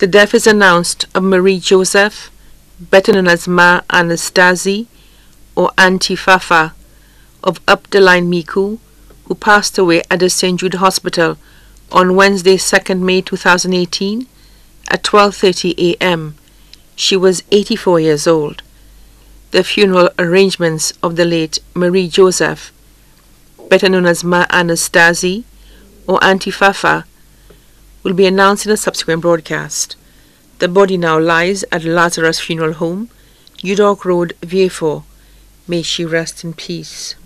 The death is announced of Marie Joseph, better known as Ma Anastasi or Auntie Fafa, of Up the Line Micoud, who passed away at the St. Jude Hospital on Wednesday, 2nd May 2018 at 12:30 a.m. She was 84 years old. The funeral arrangements of the late Marie Joseph, better known as Ma Anastasi or Auntie Fafa, will be announced in a subsequent broadcast. The body now lies at Lazarus Funeral Home, New York Road, Vieux Fort. May she rest in peace.